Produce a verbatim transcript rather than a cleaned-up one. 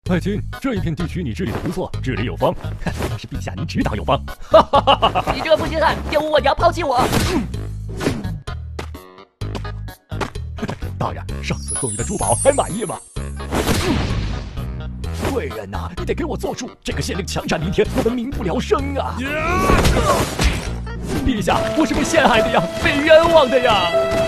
爱卿，这一片地区你治理的不错，治理有方，看来是陛下您指导有方。哈哈哈哈哈！ 你这个负心汉，玷污我娘，抛弃我！ 大人，上次送你的珠宝还满意吗？贵人呐、啊，你得给我做主，这个县令强占民田，我们民不聊生啊！陛下，我是被陷害的呀，被冤枉的呀！